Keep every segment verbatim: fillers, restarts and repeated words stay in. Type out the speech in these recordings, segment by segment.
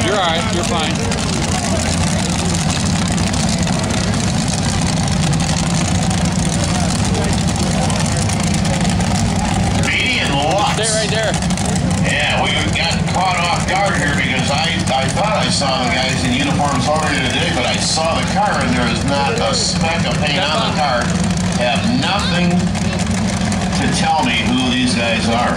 You're all right. You're fine. Beatty and Lutz. Stay right there. Yeah, we got caught off guard here because I, I thought I saw the guys in uniforms already today, but I saw the car and there is not a speck of paint on the car. Have nothing to tell me who these guys are.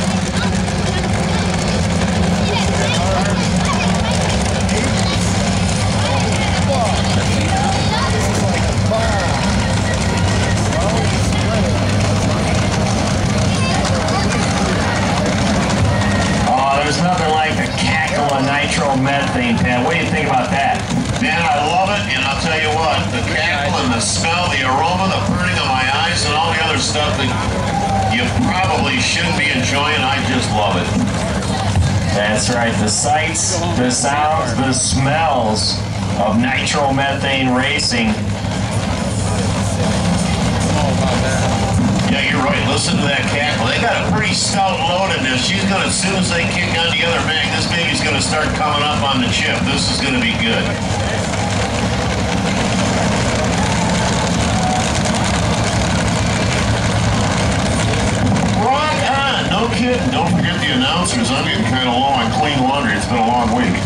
There's nothing like the cackle of nitromethane, Pat. What do you think about that? Man, I love it, and I'll tell you what, the cackle and the smell, the aroma, the burning of my eyes, and all the other stuff that you probably shouldn't be enjoying, I just love it. That's right. The sights, the sounds, the smells of nitromethane racing. Yeah, you're right. Listen to that cackle. They got a pretty stout load in this. She's going to, as soon as they kick on the other mag, this baby's going to start coming up on the chip. This is going to be good. Rock on. No kidding. Don't forget the announcers. I'm getting kind of low on clean laundry. It's been a long week.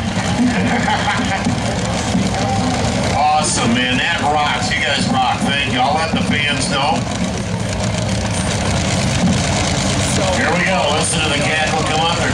Awesome, man. That rocks. You guys rock. Thank you. I'll let the fans know. Here we go. Listen to the cackle come up.